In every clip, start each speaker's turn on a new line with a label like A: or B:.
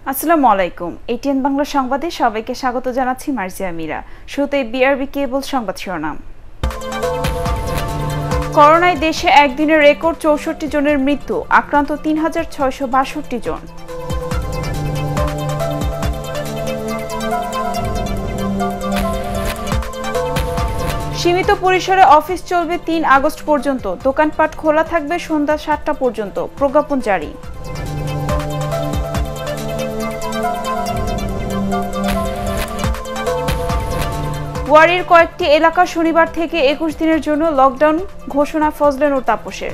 A: আসসালামু আলাইকুম। এটিএন বাংলা সংবাদে সবাইকে স্বাগত জানাচ্ছি মার্জিয়া মীরা। শুরুতে বিআরবি কেবল সংবাদ শিরোনাম। করোনায় দেশে একদিনে রেকর্ড ৬৪ জনের মৃত্যু, আক্রান্ত ৩,৬৬২ জন। সীমিত পরিসরে অফিস চলবে ৩ আগস্ট পর্যন্ত, দোকানপাট খোলা থাকবে সন্ধ্যা ৭টা পর্যন্ত, প্রজ্ঞাপন জারি। ওয়ারির কয়েকটি এলাকা শনিবার থেকে ২১ দিনের জন্য লকডাউন ঘোষণা ফজলে নূর তাপসের।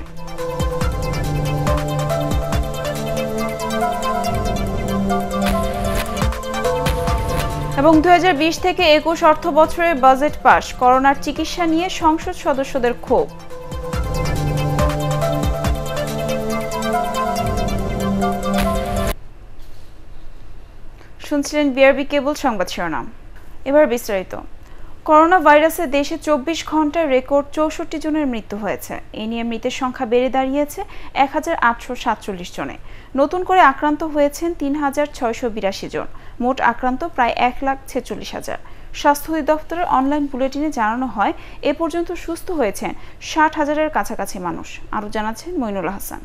A: এবং ২০২০ থেকে ২১ অর্থ বছরের বাজেট পাস, করোনার চিকিৎসা নিয়ে সংসদ সদস্যদের ক্ষোভ। শুনছিলেন বিআরবি কেবল সংবাদ শিরোনাম। এবার বিস্তারিত। করোনা ভাইরাসে দেশে ২৪ ঘন্টায় রেকর্ড ৬৪ জনের মৃত্যু হয়েছে। এ নিয়ে মৃতের সংখ্যা বেড়ে দাঁড়িয়েছে ১,৮৪৭ জনে। নতুন করে আক্রান্ত হয়েছেন ৩,৬৮২ জন। মোট আক্রান্ত প্রায় ১,৪৬,০০০। স্বাস্থ্য অধিদপ্তরের অনলাইন বুলেটিনে জানানো হয়, এ পর্যন্ত সুস্থ হয়েছেন ৬০,০০০-এর কাছাকাছি মানুষ। আরও জানাচ্ছেন মইনুল হাসান।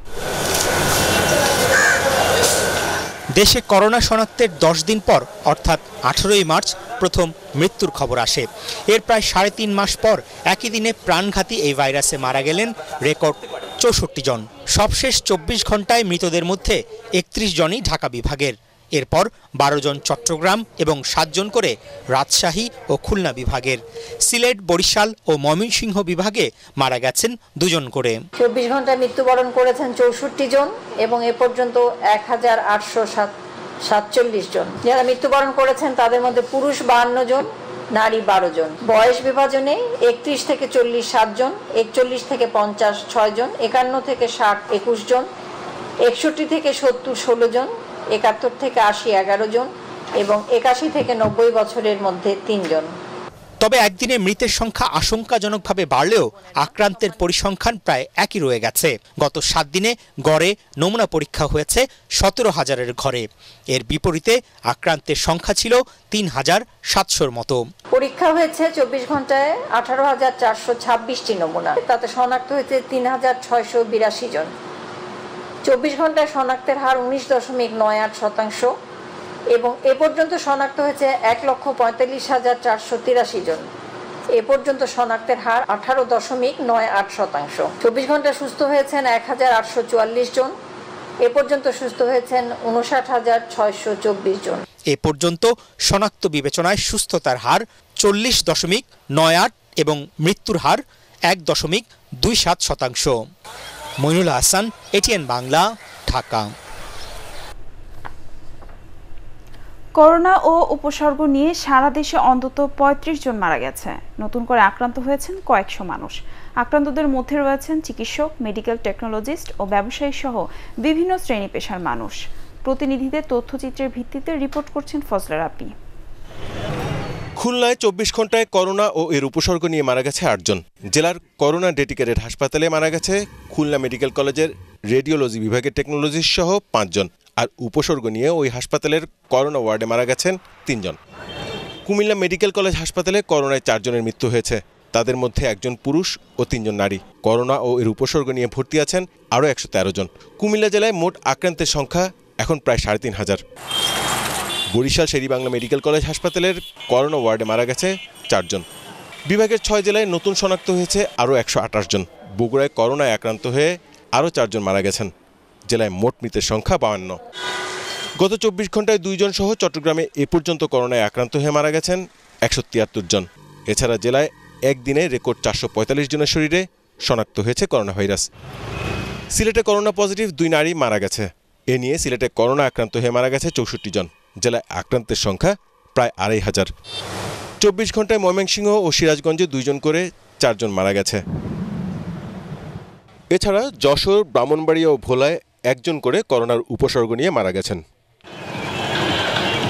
B: দেশে করোনা শনাক্তের ১০ দিন পর অর্থাৎ ১৮ই মার্চ প্রথম মৃত্যুর খবর আসে। এর প্রায় ৩.৫ মাস পর একই দিনে প্রাণঘাতী এই ভাইরাসে মারা গেলেন রেকর্ড ৬৪ জন। সবশেষ ২৪ ঘন্টায় মৃতদের মধ্যে ৩১ জনই ঢাকা বিভাগের। এরপর ১২ জন চট্টগ্রাম এবং ৭ জন করে রাজশাহী ও খুলনা বিভাগের। সিলেট, বরিশাল ও ময়মনসিংহ বিভাগে মারা গেছেন ২ জন করে।
C: ২৪ ঘন্টায় মৃত্যুবরণ করেছেন ৬৪ জন এবং এ পর্যন্ত ১,৮৪৭ জন। যারা মৃত্যুবরণ করেছেন তাদের মধ্যে পুরুষ ৫২ জন, নারী ১২ জন। বয়স বিভাজনে ৩১ থেকে ৪০ ৭ জন, ৪১ থেকে ৫০ ৬ জন, ৫১ থেকে ৬০ ২১ জন, ৬১ থেকে ৭০ ১৬ জন, ৭১ থেকে ৮০ ১১ জন এবং ৮১ থেকে ৯০ বছরের মধ্যে ৩ জন।
B: তবে একদিনে মৃতের সংখ্যা আশঙ্কাজনকভাবে বাড়লেও আক্রান্তের পরিসংখ্যান প্রায় একই রয়ে গেছে। গত ৭ দিনে গড়ে নমুনা পরীক্ষা হয়েছে ১৭,০০০-এর ঘরে। এর বিপরীতে আক্রান্তের সংখ্যা ছিল ৩,৭০০-র মতো।
C: পরীক্ষা হয়েছে ২৪ ঘন্টায় ১৮,৪২৬টি নমুনা, তাতে শনাক্ত হয়েছে ৩,৬৮২ জন। ২৪ ঘন্টায় শনাক্তের হার ১৯.৯৮% এবং এ পর্যন্ত শনাক্ত হয়েছে ১,৪৫,৪৮৩ জন। এ পর্যন্ত শনাক্তের হার ১৮.৯৮%। ২৪ ঘন্টায় সুস্থ হয়েছেন ১,৮৪৪ জন। এ পর্যন্ত সুস্থ হয়েছেন ৫৯,৬২৪ জন।
B: এ পর্যন্ত শনাক্ত বিবেচনায় সুস্থতার হার ৪০.৯৮ এবং মৃত্যুর হার ১.২৭%। মইনুল হাসান, এটিএন বাংলা, ঢাকা।
A: করোনা ও উপসর্গ নিয়ে সারা দেশে অন্তত ৩৫ জন মারা গেছে। নতুন করে আক্রান্ত হয়েছেন কয়েকশো মানুষ। আক্রান্তদের মধ্যে রয়েছেন চিকিৎসক, মেডিকেল টেকনোলজিস্ট ও ব্যবসায়ী সহ বিভিন্ন শ্রেণী পেশার মানুষ। প্রতিনিধিদের তথ্যচিত্রের ভিত্তিতে রিপোর্ট করছেন ফজলে রাব্বি।
D: খুলনায় ২৪ ঘন্টায় করোনা ও এর উপসর্গ নিয়ে মারা গেছে ৮ জন। জেলার করোনা ডেডিকেটেড হাসপাতালে মারা গেছে খুলনা মেডিকেল কলেজের রেডিওলজি বিভাগের টেকনোলজিস্ট সহ ৫ জন। আর উপসর্গ নিয়ে ওই হাসপাতালের করোনা ওয়ার্ডে মারা গেছেন ৩ জন। কুমিল্লা মেডিকেল কলেজ হাসপাতালে করোনায় ৪ জনের মৃত্যু হয়েছে। তাদের মধ্যে ১ জন পুরুষ ও ৩ জন নারী। করোনা ও এর উপসর্গ নিয়ে ভর্তি আছেন আরও ১১৩ জন। কুমিল্লা জেলায় মোট আক্রান্তের সংখ্যা এখন প্রায় ৩,৫০০। বরিশাল শের-ই-বাংলা মেডিকেল কলেজ হাসপাতালের করোনা ওয়ার্ডে মারা গেছে ৪ জন। বিভাগের ৬ জেলায় নতুন শনাক্ত হয়েছে আরও ১২৮ জন। বগুড়ায় করোনায় আক্রান্ত হয়ে আরও ৪ জন মারা গেছেন। জেলায় মোট মৃতের সংখ্যা ৫২। গত ২৪ ঘন্টায় ২ জন সহ চট্টগ্রামে এ পর্যন্ত করোনায় আক্রান্ত হয়ে মারা গেছেন ১৭৩ জন। এছাড়া জেলায় একদিনে রেকর্ড ৪৪৫ জনের শরীরে শনাক্ত হয়েছে করোনা ভাইরাস। সিলেটে করোনা পজিটিভ ২ নারী মারা গেছে। এ নিয়ে সিলেটে করোনা আক্রান্ত হয়ে মারা গেছে ৬৪ জন। জেলায় আক্রান্তের সংখ্যা প্রায় ২৫০০। ২৪ ঘন্টায় ময়মনসিংহ ও সিরাজগঞ্জে ২ জন করে ৪ জন মারা গেছে। এছাড়া যশোর, ব্রাহ্মণবাড়িয়া ও ভোলায় ১ জন করে করোনার উপসর্গ নিয়ে মারা গেছেন।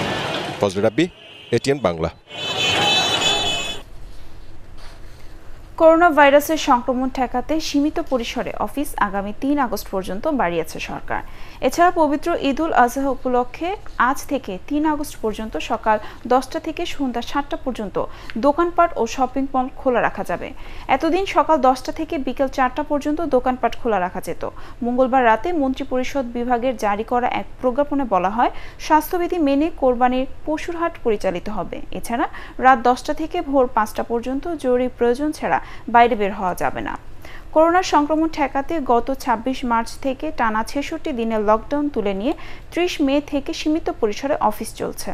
D: ফজলে রাব্বি, এটিএন বাংলা।
A: করোনা ভাইরাসের সংক্রমণ ঠেকাতে সীমিত পরিসরে অফিস আগামী ৩ আগস্ট পর্যন্ত বাড়িয়েছে সরকার। এছাড়া পবিত্র ঈদুল আজহা উপলক্ষে আজ থেকে ৩ আগস্ট পর্যন্ত সকাল 10টা থেকে সন্ধ্যা 7টা পর্যন্ত দোকানপাট ও শপিং মল খোলা রাখা যাবে। এতদিন সকাল 10টা থেকে বিকেল 4টা পর্যন্ত দোকানপাট খোলা রাখা যেত। মঙ্গলবার রাতে মন্ত্রিপরিষদ বিভাগের জারি করা এক প্রজ্ঞাপনে বলা হয়, স্বাস্থ্যবিধি মেনে কোরবানির পশুর হাট পরিচালিত হবে। এছাড়া রাত 10টা থেকে ভোর 5টা পর্যন্ত জরুরি প্রয়োজন ছাড়া বাইরে বের হওয়া যাবে না। করোনা সংক্রমণ ঠেকাতে গত 26 মার্চ থেকে টানা 66 দিনের লকডাউন তুলে নিয়ে 30 মে থেকে সীমিত পরিসরে অফিস চলছে।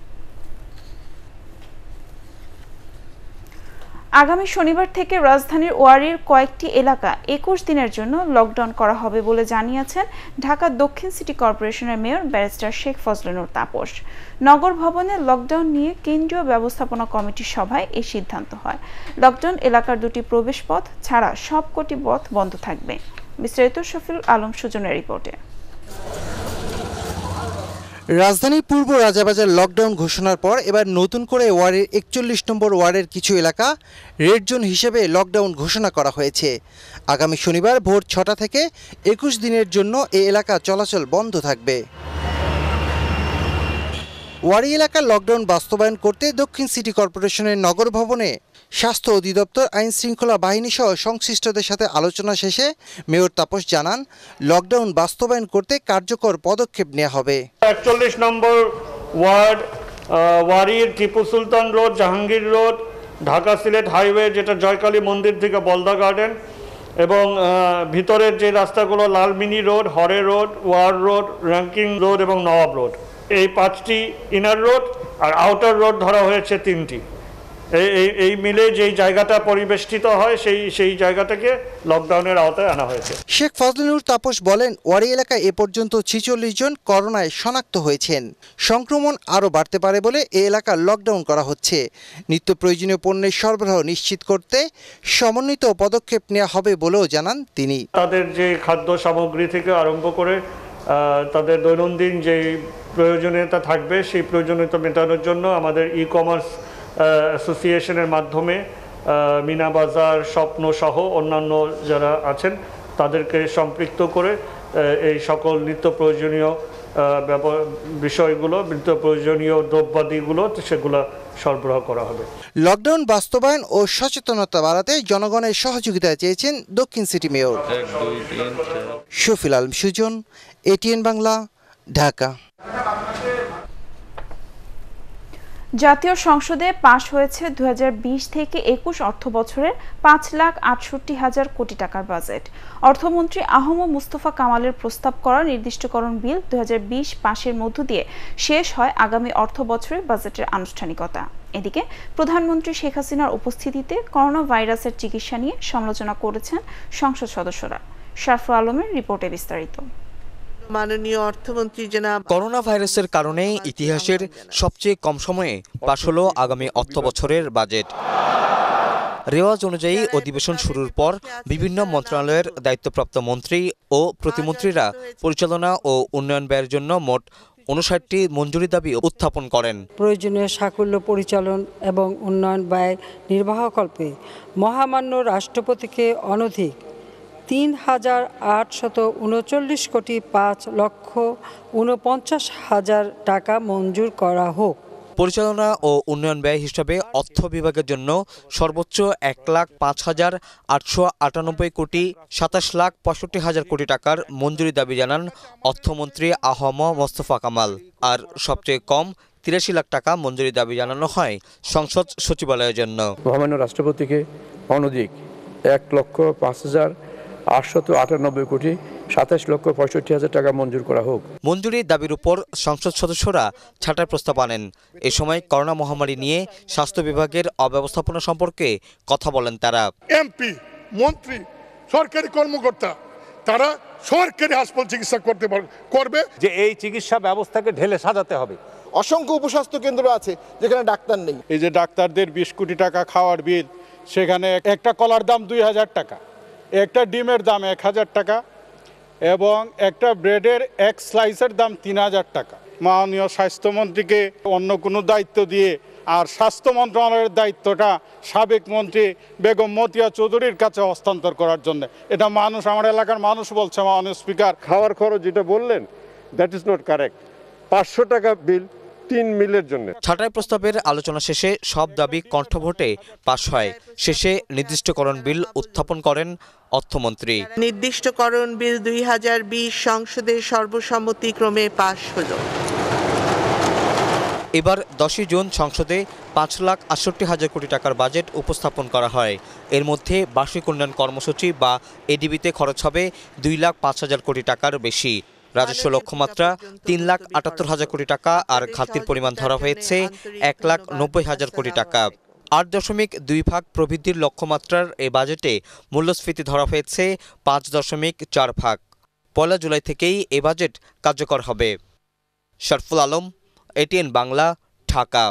A: আগামী শনিবার থেকে রাজধানীর ওয়ারীর কয়েকটি এলাকা 21 দিনের জন্য লকডাউন করা হবে বলে জানিয়েছেন ঢাকা দক্ষিণ সিটি কর্পোরেশনের মেয়র ব্যারিস্টার শেখ ফজলে নূর তাপস। নগর ভবনে লকডাউন নিয়ে কেন্দ্রীয় ব্যবস্থাপনা কমিটির সভায় এই সিদ্ধান্ত হয়। লকডাউন এলাকার 2টি প্রবেশ পথ ছাড়া সবকটি পথ বন্ধ থাকবে। বিস্তারিত শফিউল আলম সুজনের রিপোর্টে।
E: রাজধানীর পূর্ব রাজাবাজার লকডাউন ঘোষণার পর এবার নতুন করে ওয়ার্ডের 41 নম্বর ওয়ার্ডের কিছু এলাকা রেড জোন হিসেবে লকডাউন ঘোষণা করা হয়েছে। আগামী শনিবার ভোর 6টা থেকে 21 দিনের জন্য এই এলাকা চলাচল বন্ধ থাকবে। ওয়ারী এলাকার লকডাউন বাস্তবায়ন করতে দক্ষিণ সিটি কর্পোরেশনের নগর ভবনে স্বাস্থ্য অধিদপ্তর, আইন শৃঙ্খলা বাহিনী সহ সংশ্লিষ্টদের সাথে আলোচনা শেষে মেয়র তাপস জানান, লকডাউন বাস্তবায়ন করতে কার্যকর পদক্ষেপ নেওয়া হবে।
F: 41 নম্বর ওয়ার্ড, ওয়ারীর Tipu Sultan road, Jahangir road, Dhaka Sylhet highway যেটা জয়কালী মন্দির থেকে বলদা গার্ডেন, এবং ভিতরের যে রাস্তাগুলো Lalmini road, Hare road, Ware road, Rankin road এবং নওয়াব রোড, এই 5টি ইনার রোড আর আউটার রোড ধরা হয়েছে 3টি। এই মিলে যেই জায়গাটা পরিবেষ্টিত হয় সেই জায়গাটাকে লকডাউনের আওতায় আনা হয়েছে।
E: শেখ ফজলে নূর তাপস বলেন, ওয়ারী এলাকায় এ পর্যন্ত 46 জন করোনায় শনাক্ত হয়েছেন। সংক্রমণ আরও বাড়তে পারে বলে এ এলাকা লকডাউন করা হচ্ছে। নিত্য প্রয়োজনীয় পণ্যের সরবরাহ নিশ্চিত করতে সমন্বিত পদক্ষেপ নেওয়া হবে বলেও জানান তিনি।
F: তাদের যে খাদ্য সামগ্রী থেকে আরম্ভ করে তাদের দৈনন্দিন যে প্রয়োজনীয়তা থাকবে সেই প্রয়োজনীয়তা মেটানোর জন্য আমাদের ই-কমার্স অ্যাসোসিয়েশনের মাধ্যমে মিনা বাজার, স্বপ্ন সহ অন্যান্য যারা আছেন তাদেরকে সম্পৃক্ত করে এই সকল নিত্য প্রয়োজনীয় বিষয়গুলো, নিত্য প্রয়োজনীয় দ্রব্যাদিগুলো সেগুলো সরবরাহ করা হবে।
E: লকডাউন বাস্তবায়ন ও সচেতনতা বাড়াতে জনগণের সহযোগিতা চেয়েছেন দক্ষিণ city mayor. Shafiul Alam Sujan, ATN Bangla, Dhaka.
A: জাতীয় সংসদে পাশ হয়েছে 2020 থেকে 21 অর্থ বছরের 5,68,000 কোটি টাকার বাজেট। অর্থমন্ত্রী আহম মুস্তফা কামালের প্রস্তাব করা নির্দিষ্টকরণ বিল 2020 পাশের মধ্য দিয়ে শেষ হয় আগামী অর্থ বছরের বাজেটের আনুষ্ঠানিকতা। এদিকে প্রধানমন্ত্রী শেখ হাসিনার উপস্থিতিতে করোনা ভাইরাসের চিকিৎসা নিয়ে সমালোচনা করেছেন সংসদ সদস্যরা। শারফুল আলমের রিপোর্টে বিস্তারিত।
G: মাননীয় অর্থমন্ত্রী জনাব,
H: করোনা ভাইরাসের কারণে ইতিহাসের সবচেয়ে কম সময়ে পাশ হলো আগামী অর্থ বছরের বাজেট। রেওয়াজ অনুযায়ী অধিবেশন শুরুর পর বিভিন্ন মন্ত্রণালয়ের দায়িত্বপ্রাপ্ত মন্ত্রী ও প্রতিমন্ত্রীরা পরিচালনা ও উন্নয়ন ব্যয়ের জন্য মোট 59টি মঞ্জুরি দাবি উত্থাপন করেন।
I: প্রয়োজনীয় সাকল্য পরিচালন এবং উন্নয়ন ব্যয় নির্বাহকল্পে মহামান্য রাষ্ট্রপতিকে অনধিক 3,839 কোটি 5,49,000 টাকা মঞ্জুর করা হোক।
H: পরিচালনা ও উন্নয়ন ব্যয় হিসাবে অর্থ বিভাগের জন্য সর্বোচ্চ 1,05,898 কোটি 27,65,000 কোটি টাকার মঞ্জুরি দাবি জানান অর্থমন্ত্রী আহম মোস্তফা কামাল। আর সবচেয়ে কম 83 লাখ টাকা মঞ্জুরি দাবি জানানো হয় সংসদ সচিবালয়ের জন্য।
J: মহামান্য রাষ্ট্রপতিকে অনধিক 1,05,898 কোটি 27,65,000 টাকা মঞ্জুর করা হোক।
H: মঞ্জুরির দাবির উপর সংসদ সদস্যরা ছাঁটার প্রস্তাব আনেন। এ সময় করোনা মহামারী নিয়ে স্বাস্থ্য বিভাগের অব্যবস্থাপনা সম্পর্কে কথা বলেন তারা।
K: এমপি, মন্ত্রী, সরকারি কর্মকর্তা তারা সরকারি হাসপাতাল চিকিৎসা করবে
L: যে এই চিকিৎসা ব্যবস্থাকে ঢেলে সাজাতে হবে।
M: অসংখ্য উপস্বাস্থ্য কেন্দ্র আছে যেখানে ডাক্তার নেই।
N: এই যে ডাক্তারদের 20 কোটি টাকা খাওয়ার বিল, সেখানে একটা কলার দাম 2,000 টাকা, একটা ডিমের দাম 1,000 টাকা এবং একটা ব্রেডের এক স্লাইসের দাম 3,000 টাকা। মাননীয় স্বাস্থ্যমন্ত্রীকে অন্য কোনো দায়িত্ব দিয়ে আর স্বাস্থ্য মন্ত্রণালয়ের দায়িত্বটা সাবেক মন্ত্রী বেগম মতিয়া চৌধুরীর কাছে হস্তান্তর করার জন্য। এটা মানুষ, আমার এলাকার মানুষ বলছে মাননীয় স্পিকার।
O: খাওয়ার খরচ যেটা বললেন দ্যাট ইজ নট কারেক্ট। 500 টাকা বিল 3 মিলের জন্য।
H: ছাঁটাই প্রস্তাবের আলোচনা শেষে সব দাবি কণ্ঠভোটে পাশ হয়। শেষে নির্দিষ্টকরণ বিল উত্থাপন করেন অর্থমন্ত্রী।
G: নির্দিষ্টকরণ বিল 2020 সংসদের সর্বসম্মতিক্রমে পাশ হলো।
H: এবার 10 জুন সংসদে 5,68,000 কোটি টাকার বাজেট উপস্থাপন করা হয়। এর মধ্যে বার্ষিক উন্নয়ন কর্মসূচি বা এডিবিতে খরচ হবে 2,05,000 কোটি টাকার বেশি। রাজস্ব লক্ষ্যমাত্রা 3,78,000 কোটি টাকা আর ঘাটতির পরিমাণ ধরা হয়েছে 1,90,000 কোটি টাকা। 8.2 ভাগ প্রবৃদ্ধির লক্ষ্যমাত্রার এ বাজেটে মূল্যস্ফীতি ধরা হয়েছে 5.4 ভাগ। 1 জুলাই থেকেই এ বাজেট কার্যকর হবে। শরফুল আলম, ATN বাংলা, ঢাকা।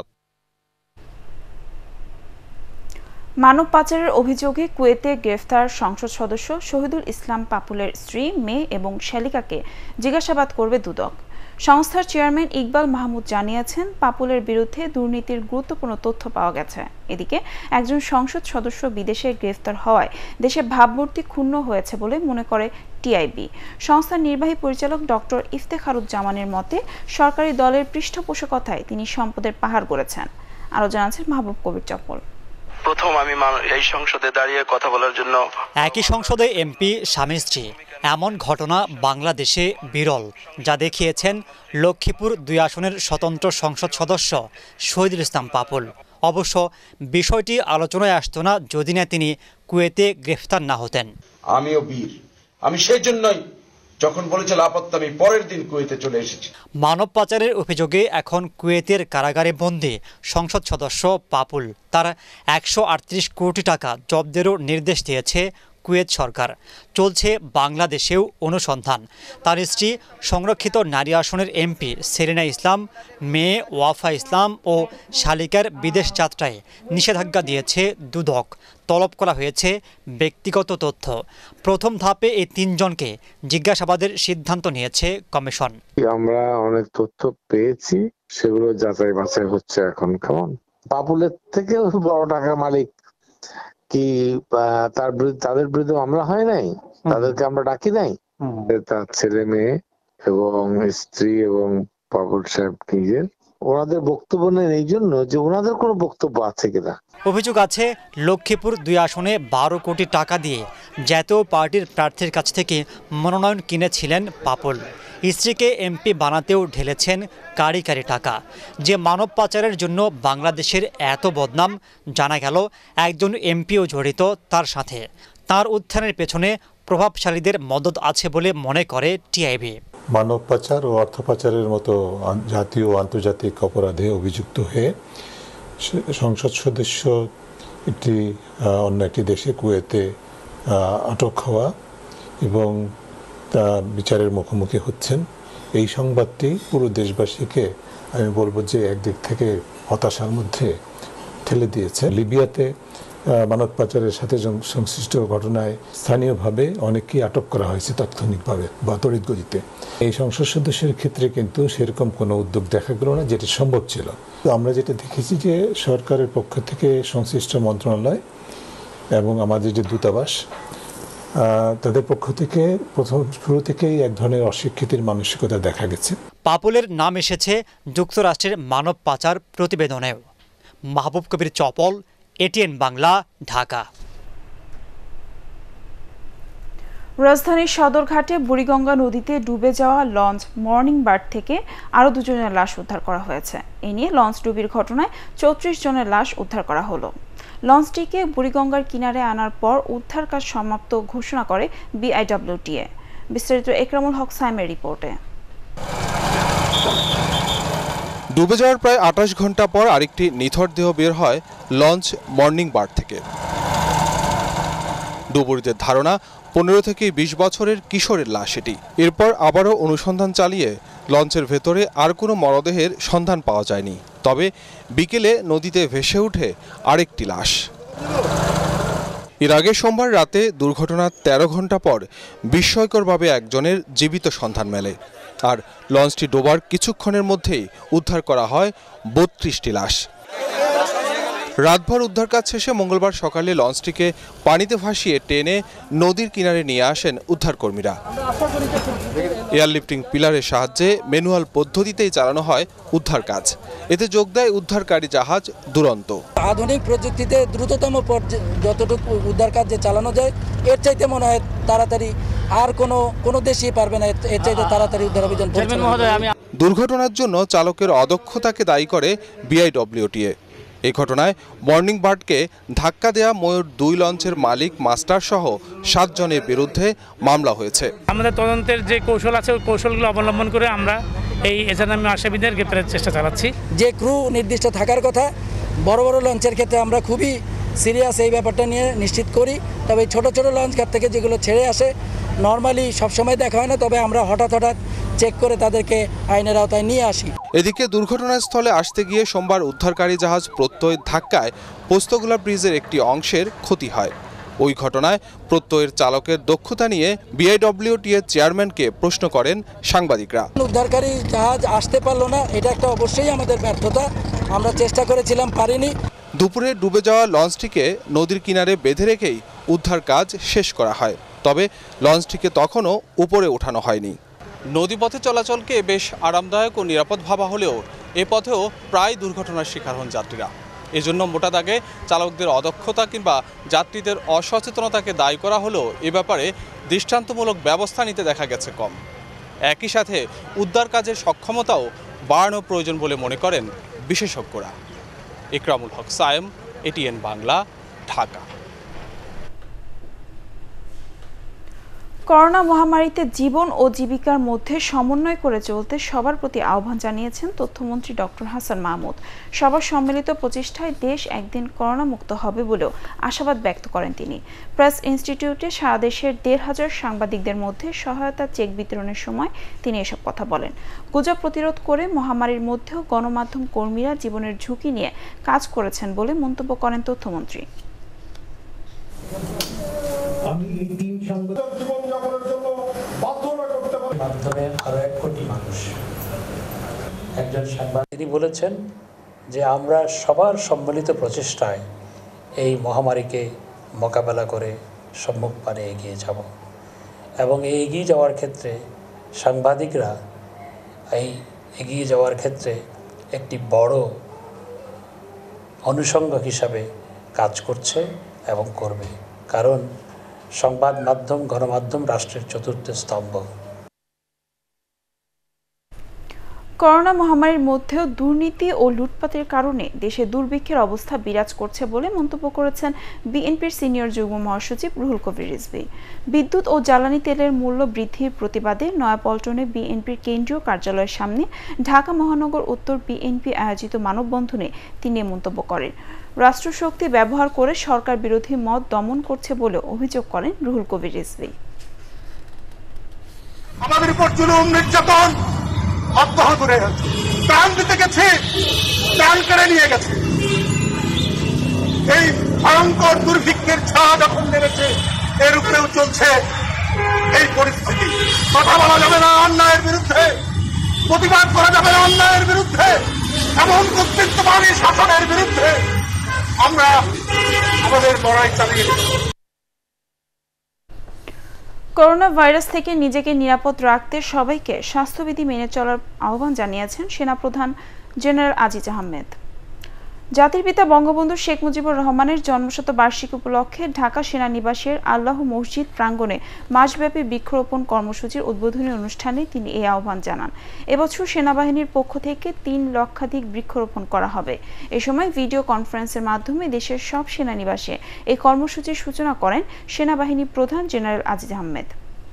A: মানব পাচারের অভিযোগে কুয়েতে গ্রেফতার সংসদ সদস্য শহীদুল ইসলাম পাপুলের স্ত্রী, মেয়ে এবং শ্যালিকাকে জিজ্ঞাসাবাদ করবে দুদক। সংস্থার চেয়ারম্যান ইকবাল মাহমুদ জানিয়েছেন, পাপুলের বিরুদ্ধে দুর্নীতির গুরুত্বপূর্ণ তথ্য পাওয়া গেছে। এদিকে একজন সংসদ সদস্য বিদেশে গ্রেফতার হওয়ায় দেশে ভাবমূর্তি ক্ষুণ্ণ হয়েছে বলে মনে করে টিআইবি। সংস্থার নির্বাহী পরিচালক ডক্টর ইফতেখারুজ্জামানের মতে, সরকারি দলের পৃষ্ঠপোষকতায় তিনি সম্পদের পাহাড় গড়েছেন। আরও জানাচ্ছেন মাহবুব কবির চপ্পল।
P: প্রথম আমি এই সংসদে দাঁড়িয়ে কথা বলার জন্য। একই সংসদে এমপি স্বামী স্ত্রী, এমন ঘটনা বাংলাদেশে বিরল, যা দেখিয়েছেন লক্ষ্মীপুর 2 আসনের স্বতন্ত্র সংসদ সদস্য শহীদুল ইসলাম পাপুল। অবশ্য বিষয়টি আলোচনায় আসতো না যদি না তিনি কুয়েতে গ্রেফতার না হতেন।
Q: আমিও বীর, আমি সেই জন্যই যখন বলেছে লাপত্তা আমি পরের দিন কুয়েতে চলে এসেছি।
P: মানব পাচারের অভিযোগে এখন কুয়েতের কারাগারে বন্দী সংসদ সদস্য পাপুল। তার 138 কোটি টাকা জব্দেরও নির্দেশ দিয়েছে কুয়েত সরকার। চলছে বাংলাদেশেও অনুসন্ধান। তার স্ত্রী সংরক্ষিত নারী আসনের এমপি সেলিনা ইসলাম, মেয়ে ওয়াফা ইসলাম ও শালিকার বিদেশ যাত্রায় নিষেধাজ্ঞা দিয়েছে দুদক। তলব করা হয়েছে ব্যক্তিগত তথ্য। প্রথম ধাপে এই 3 জনকে জিজ্ঞাসাবাদের সিদ্ধান্ত নিয়েছে কমিশন।
R: আমরা অনেক তথ্য পেয়েছি, সেগুলো যাচাই বাছাই হচ্ছে এখন। কেমন পাপুলের থেকে বড় টাকার মালিক কি তাদের বিরুদ্ধে মামলা হয় নাই? তাদেরকে আমরা ডাকি নাই? তার ছেলে মেয়ে এবং স্ত্রী এবং পাপুল সাহেব নিজের, ওনাদের বক্তব্য নেন এই জন্য যে ওনাদের কোনো বক্তব্য আছে কিনা।
P: অভিযোগ আছে লক্ষ্মীপুর 2 আসনে 12 কোটি টাকা দিয়ে জাতীয় পার্টির প্রার্থীর কাছ থেকে মনোনয়ন কিনেছিলেন পাপুল। স্ত্রীকে এমপি বানাতেও ঢেলেছেন কারি কারি টাকা। যে মানব পাচারের জন্য বাংলাদেশের এত বদনাম, জানা গেল একজন এমপিও জড়িত তার সাথে। তার উত্থানের পেছনে প্রভাবশালীদের মদত আছে বলে মনে করে টিআইবি।
S: মানব পাচার ও অর্থ পাচারের মতো জাতীয় ও আন্তর্জাতিক অপরাধে অভিযুক্ত হয়ে সংসদ সদস্য অন্য একটি দেশে কুয়েতে আটক হওয়া এবং তা বিচারের মুখোমুখি হচ্ছেন, এই সংবাদটি পুরো দেশবাসীকে আমি বলবো যে একদিক থেকে হতাশার মধ্যে ঠেলে দিয়েছে। লিবিয়াতে মানব পাচারের সাথে সংশ্লিষ্ট ঘটনায় স্থানীয়ভাবে অনেককেই আটক করা হয়েছে তাৎক্ষণিকভাবে বা তড়িৎ গতিতে। এই সংসদ সদস্যের ক্ষেত্রে কিন্তু সেরকম কোনো উদ্যোগ দেখা গেল না, যেটি সম্ভব ছিল। তো আমরা যেটা দেখেছি যে সরকারের পক্ষ থেকে সংশ্লিষ্ট মন্ত্রণালয় এবং আমাদের যে দূতাবাস, তাদের পক্ষ থেকে শুরু থেকেই এক ধরনের অস্বীকৃতির মানসিকতা দেখা গেছে।
P: পাপুলের নাম এসেছে যুক্তরাষ্ট্রের মানব পাচার প্রতিবেদনেও। মাহবুব কবির চপল, ATN বাংলা, ঢাকা।
A: রাজধানীর সদরঘাটে বুড়িগঙ্গা নদীতে ডুবে যাওয়া লঞ্চ মর্নিং বার্ড থেকে আরও 2 জনের লাশ উদ্ধার করা হয়েছে। এ নিয়ে লঞ্চ ডুবির ঘটনায় 34 জনের লাশ উদ্ধার করা হলো। লঞ্চটিকে বুড়িগঙ্গার কিনারে আনার পর উদ্ধার কাজ সমাপ্ত ঘোষণা করে BIWTA। বিস্তারিত একরামুল হক সাইমের রিপোর্টে।
T: ডুবে যাওয়ার প্রায় 28 ঘন্টা পর আরেকটি নিথর দেহ বের হয় লঞ্চ মর্নিং বার্ড থেকে। ডুবুরিদের ধারণা 15 থেকে 20 বছরের কিশোরের লাশ এটি। এরপর আবারও অনুসন্ধান চালিয়ে লঞ্চের ভেতরে আর কোনো মরদেহের সন্ধান পাওয়া যায়নি। তবে বিকেলে নদীতে ভেসে ওঠে আরেকটি লাশ। এর আগে সোমবার রাতে দুর্ঘটনার 13 ঘন্টা পর বিস্ময়করভাবে একজনের জীবিত সন্ধান মেলে। আর লঞ্চটি ডোবার কিছুক্ষণের মধ্যেই উদ্ধার করা হয় 32টি লাশ। রাতভর উদ্ধার কাজ শেষে মঙ্গলবার সকালে লঞ্চটিকে পানিতে ভাসিয়ে টেনে নদীর কিনারে নিয়ে আসেন উদ্ধারকর্মীরা। এয়ারলিফটিং পিলারের সাহায্যে ম্যানুয়াল পদ্ধতিতেই চালানো হয় উদ্ধার কাজ। এতে যোগ দেয় উদ্ধারকারী জাহাজ দুরন্ত।
U: আধুনিক প্রযুক্তিতে দ্রুততম যতটুকু উদ্ধার কাজ যে চালানো যায় এর চাইতে মনে হয় তাড়াতাড়ি আর কোনো দেশই পারবে না এর চাইতে তাড়াতাড়ি উদ্ধার অভিযান।
T: দুর্ঘটনার জন্য চালকের অদক্ষতাকে দায়ী করে বিআইডব্লিউটিএ। এই ঘটনায় মর্নিং বার্ডকে ধাক্কা দেয়া ময়ূর 2 লঞ্চের মালিক মাস্টার সহ 7 জনের বিরুদ্ধে মামলা হয়েছে।
V: আমাদের তদন্তের যে কৌশল আছে ওই কৌশলগুলো অবলম্বন করে আমরা এই এজাহারনামী আসামিদের গ্রেপ্তারের চেষ্টা চালাচ্ছি।
U: যে ক্রু নির্দিষ্ট থাকার কথা বড় বড় লঞ্চের ক্ষেত্রে আমরা খুবই সিরিয়াস এই ব্যাপারটা নিয়ে নিশ্চিত করি। তবে ছোট ছোট লঞ্চ ঘাট থেকে যেগুলো ছেড়ে আসে নর্মালি সবসময় দেখা হয় না, তবে আমরা হঠাৎ চেক করে তাদেরকে আইনের আওতায় নিয়ে আসি।
T: এদিকে দুর্ঘটনাস্থলে আসতে গিয়ে সোমবার উদ্ধারকারী জাহাজ প্রত্যয়ের ধাক্কায় পোস্তগোলা ব্রিজের একটি অংশের ক্ষতি হয়। ওই ঘটনায় প্রত্যয়ের চালকের দক্ষতা নিয়ে বিআইডব্লিউটিএর চেয়ারম্যানকে প্রশ্ন করেন সাংবাদিকরা।
U: উদ্ধারকারী জাহাজ আসতে পারলো না, এটা একটা অবশ্যই আমাদের ব্যর্থতা। আমরা চেষ্টা করেছিলাম, পারিনি।
T: দুপুরে ডুবে যাওয়া লঞ্চটিকে নদীর কিনারে বেঁধে রেখেই উদ্ধার কাজ শেষ করা হয়। তবে লঞ্চটিকে তখনও উপরে ওঠানো হয়নি। নদীপথে চলাচলকে বেশ আরামদায়ক ও নিরাপদ ভাবা হলেও এ পথেও প্রায় দুর্ঘটনার শিকার হন যাত্রীরা। এজন্য মোটা দাগে চালকদের অদক্ষতা কিংবা যাত্রীদের অসচেতনতাকে দায়ী করা হলেও এ ব্যাপারে দৃষ্টান্তমূলক ব্যবস্থা নিতে দেখা গেছে কম। একই সাথে উদ্ধার কাজের সক্ষমতাও বাড়ানো প্রয়োজন বলে মনে করেন বিশেষজ্ঞরা। ইকরামুল হক সায়েম, এটিএন বাংলা, ঢাকা।
A: করোনা মহামারীতে জীবন ও জীবিকার মধ্যে সমন্বয় করে চলতে সবার প্রতি আহ্বান জানিয়েছেন তথ্যমন্ত্রী ডক্টর হাসান মাহমুদ। সবার সম্মিলিত প্রচেষ্টায় দেশ একদিন করোনা মুক্ত হবে বলেও আশাবাদ ব্যক্ত করেন তিনি। প্রেস ইনস্টিটিউটে সারা দেশের 1,500 সাংবাদিকদের মধ্যে সহায়তা চেক বিতরণের সময় তিনি এসব কথা বলেন। গুজব প্রতিরোধ করে মহামারীর মধ্যেও গণমাধ্যম কর্মীরা জীবনের ঝুঁকি নিয়ে কাজ করেছেন বলে মন্তব্য করেন তথ্যমন্ত্রী।
W: তিনি বলেছেন যে আমরা সবার সম্মিলিত প্রচেষ্টায় এই মহামারীকে মোকাবেলা করে সম্মুখপানে এগিয়ে যাব এবং এই এগিয়ে যাওয়ার ক্ষেত্রে সাংবাদিকরা এই এগিয়ে যাওয়ার ক্ষেত্রে একটি বড় অনুষঙ্গ হিসাবে কাজ করছে এবং করবে, কারণ সংবাদ মাধ্যম, গণমাধ্যম রাষ্ট্রের চতুর্থ স্তম্ভ।
A: করোনা মহামারীর মধ্যেও দুর্নীতি ও লুটপাটের কারণে দেশে দুর্ভিক্ষের অবস্থা বিরাজ করছে বলে মন্তব্য করেছেন বিএনপির সিনিয়র যুগ্ম মহাসচিব রুহুল কবির রিজভী। বিদ্যুৎ ও জ্বালানি তেলের মূল্য বৃদ্ধির প্রতিবাদে নয়াপল্টনে বিএনপির কেন্দ্রীয় কার্যালয়ের সামনে ঢাকা মহানগর উত্তর বিএনপি আয়োজিত মানববন্ধনে তিনি মন্তব্য করেন। রাষ্ট্রশক্তি ব্যবহার করে সরকার বিরোধী মত দমন করছে বলে অভিযোগ করেন রুহুল কবির রিজভী।
K: আমাদের উপর জুলুম নির্যাতন অব্যাহত রয়েছে, প্রাণ দিতে গেছে, প্রাণ কেড়ে নিয়ে গেছে। এই ভয়ঙ্কর দুর্ভিক্ষের ছায়া যখন নেমেছে, এর উপরেও চলছে এই পরিস্থিতি। কথা বলা যাবে না অন্যায়ের বিরুদ্ধে, প্রতিবাদ করা যাবে না অন্যায়ের বিরুদ্ধে, এমন কর্তৃত্ববাদী শাসনের বিরুদ্ধে আমরা আমাদের লড়াই চালিয়ে যাব।
A: করোনা ভাইরাস থেকে নিজেকে নিরাপদ রাখতে সবাইকে স্বাস্থ্যবিধি মেনে চলার আহ্বান জানিয়েছেন সেনাপ্রধান জেনারেল আজিজ আহমেদ। জাতির পিতা বঙ্গবন্ধু শেখ মুজিবুর রহমানের জন্মশতবার্ষিকী উপলক্ষে ঢাকা সেনানিবাসের আল্লাহ মসজিদ প্রাঙ্গণে মাসব্যাপী বৃক্ষরোপণ কর্মসূচির উদ্বোধনী অনুষ্ঠানে তিনি এই আহ্বান জানান। এবছর সেনাবাহিনীর পক্ষ থেকে 3 লক্ষাধিক বৃক্ষরোপণ করা হবে। এ সময় ভিডিও কনফারেন্সের মাধ্যমে দেশের সব সেনানিবাসে এই কর্মসূচির সূচনা করেন সেনাবাহিনী প্রধান জেনারেল আজিজ আহমেদ।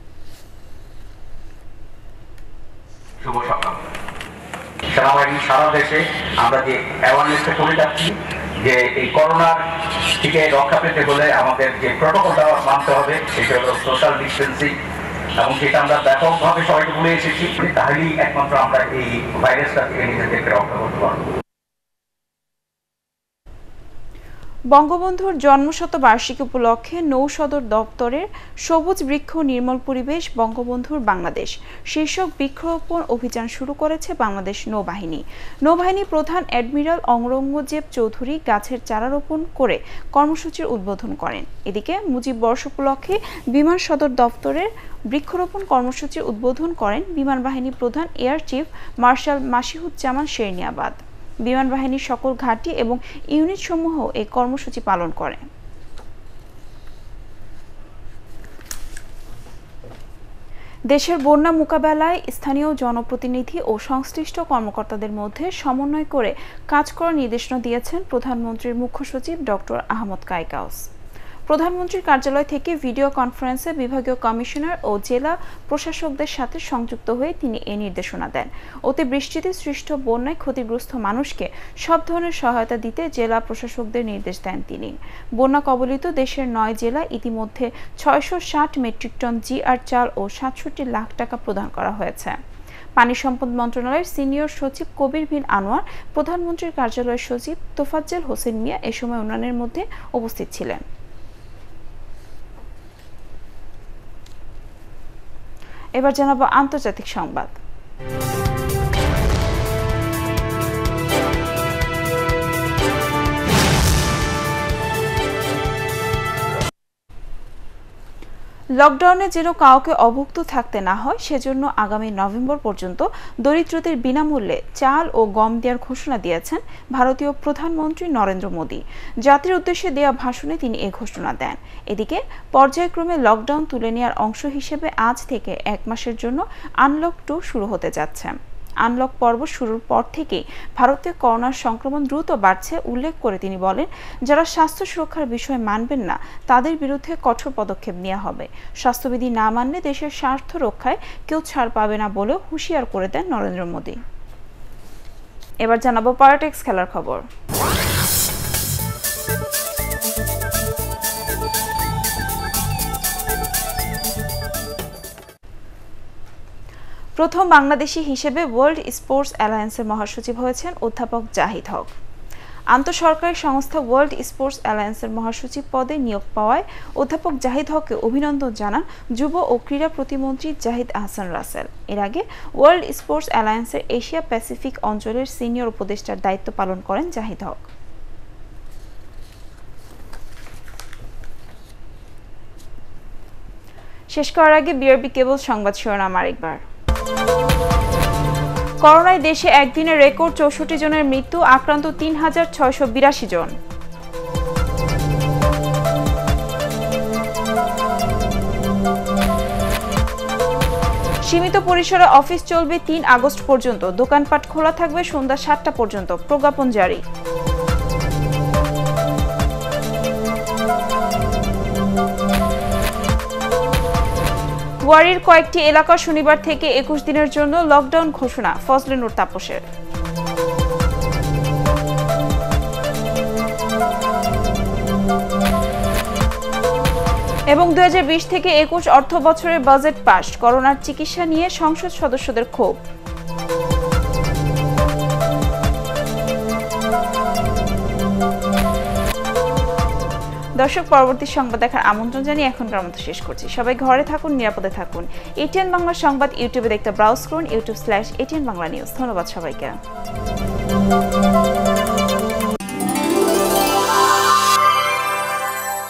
X: শুভ সকাল। সেনাবাহিনী সারা দেশে আমরা যে অ্যাওয়ারনেসটা করে যাচ্ছি যে এই করোনার থেকে রক্ষা পেতে হলে আমাদের যে প্রটোকলটা মানতে হবে সেটা হলো সোশ্যাল ডিস্টেন্সিং, এবং সেটা আমরা ব্যাপকভাবে সবাইকে বলে এসেছি। তাহলেই একমাত্র আমরা এই ভাইরাসটা থেকে নিজেদেরকে রক্ষা করতে পারবো।
A: বঙ্গবন্ধুর জন্মশতবার্ষিকী উপলক্ষে নৌ সদর দপ্তরের সবুজ বৃক্ষ নির্মল পরিবেশ বঙ্গবন্ধুর বাংলাদেশ শীর্ষক বৃক্ষরোপণ অভিযান শুরু করেছে বাংলাদেশ নৌবাহিনী। নৌবাহিনী প্রধান অ্যাডমিরাল অঙ্গরঙ্গজেব চৌধুরী গাছের চারা রোপণ করে কর্মসূচির উদ্বোধন করেন। এদিকে মুজিব বর্ষ উপলক্ষে বিমান সদর দপ্তরের বৃক্ষরোপণ কর্মসূচির উদ্বোধন করেন বিমান বাহিনী প্রধান air chief marshal Masihuzzaman Serniabat. বিমান বাহিনীর সকল ঘাঁটি এবং ইউনিট সমূহ এই কর্মসূচি পালন করে। দেশের বন্যা মোকাবেলায় স্থানীয় জনপ্রতিনিধি ও সংশ্লিষ্ট কর্মকর্তাদের মধ্যে সমন্বয় করে কাজ করার নির্দেশনা দিয়েছেন প্রধানমন্ত্রীর মুখ্য সচিব ডক্টর আহমদ কায়কাউস। প্রধানমন্ত্রীর কার্যালয় থেকে ভিডিও কনফারেন্সে বিভাগীয় কমিশনার ও জেলা প্রশাসকদের সাথে সংযুক্ত হয়ে তিনি এই নির্দেশনা দেন। অতিবৃষ্টিতে সৃষ্ট বন্যায় ক্ষতিগ্রস্ত মানুষকে সব ধরনের সহায়তা দিতে জেলা প্রশাসকদের নির্দেশ দেন তিনি। বন্যা কবলিত দেশের 9 জেলা ইতিমধ্যে 660 মেট্রিক টন জিআর চাল ও 67 লাখ টাকা প্রদান করা হয়েছে। পানি সম্পদ মন্ত্রণালয়ের সিনিয়র সচিব কবির বিন আনোয়ার, প্রধানমন্ত্রীর কার্যালয়ের সচিব তোফাজ্জল হোসেন মিয়া এ সময় অন্যান্যের মধ্যে উপস্থিত ছিলেন। এবার জানাবো আন্তর্জাতিক সংবাদ। লকডাউনে যেন কাউকে অভুক্ত থাকতে না হয় সেজন্য আগামী নভেম্বর পর্যন্ত দরিদ্রদের বিনামূল্যে চাল ও গম দেওয়ার ঘোষণা দিয়েছেন ভারতীয় প্রধানমন্ত্রী নরেন্দ্র মোদী। জাতির উদ্দেশ্যে দেওয়া ভাষণে তিনি এই ঘোষণা দেন। এদিকে পর্যায়ক্রমে লকডাউন তুলে নেওয়ার অংশ হিসেবে আজ থেকে 1 মাসের জন্য আনলক 2 শুরু হতে যাচ্ছে। আনলক পর্ব শুরুর পর থেকেই ভারতে করোনার সংক্রমণ দ্রুত বাড়ছে উল্লেখ করে তিনি বলেন, যারা স্বাস্থ্য সুরক্ষার বিষয় মানবেন না তাদের বিরুদ্ধে কঠোর পদক্ষেপ নেওয়া হবে। স্বাস্থ্যবিধি না মানলে দেশের স্বার্থ রক্ষায় কেউ ছাড় পাবে না বলেও হুঁশিয়ার করে দেন নরেন্দ্র মোদী। এবার জানাবো পলিটিক্স খেলার খবর। প্রথম বাংলাদেশি হিসেবে ওয়ার্ল্ড স্পোর্টস অ্যালায়েন্সের মহাসচিব হয়েছেন অধ্যাপক জাহিদ হক। আন্তঃসরকারি সংস্থা ওয়ার্ল্ড স্পোর্টস অ্যালায়েন্সের মহাসচিব পদে নিয়োগ পাওয়ায় অধ্যাপক জাহিদ হককে অভিনন্দন জানান যুব ও ক্রীড়া প্রতিমন্ত্রী জাহিদ আহসান রাসেল। এর আগে ওয়ার্ল্ড স্পোর্টস অ্যালায়েন্সের এশিয়া প্যাসিফিক অঞ্চলের সিনিয়র উপদেষ্টার দায়িত্ব পালন করেন জাহিদ হক। শেষ করার আগে বিআরবি কেবল সংবাদ শিরোনাম আরেকবার। করোনায় দেশে একদিনে রেকর্ড 64 জনের মৃত্যু, আক্রান্ত 3682 জন। সীমিত পরিসরে অফিস চলবে 3 আগস্ট পর্যন্ত, দোকানপাট খোলা থাকবে সন্ধ্যা 7টা পর্যন্ত, প্রজ্ঞাপন জারি। ওয়ারির কয়েকটি এলাকা শনিবার থেকে 21 দিনের জন্য লকডাউন ঘোষণা, ফজলে নূর তাপসের। এবং 2020 থেকে 21 অর্থ বছরের বাজেট পাস, করোনার চিকিৎসা নিয়ে সংসদ সদস্যদের ক্ষোভ। দর্শক, পরবর্তী সংবাদ দেখার আমন্ত্রণ জানিয়ে এখনকার মতো শেষ করছি। সবাই ঘরে থাকুন, নিরাপদে থাকুন। এটিএন বাংলা সংবাদ ইউটিউবে দেখতে ব্রাউজ করুন, youtube/ATN বাংলা নিউজ। ধন্যবাদ সবাইকে।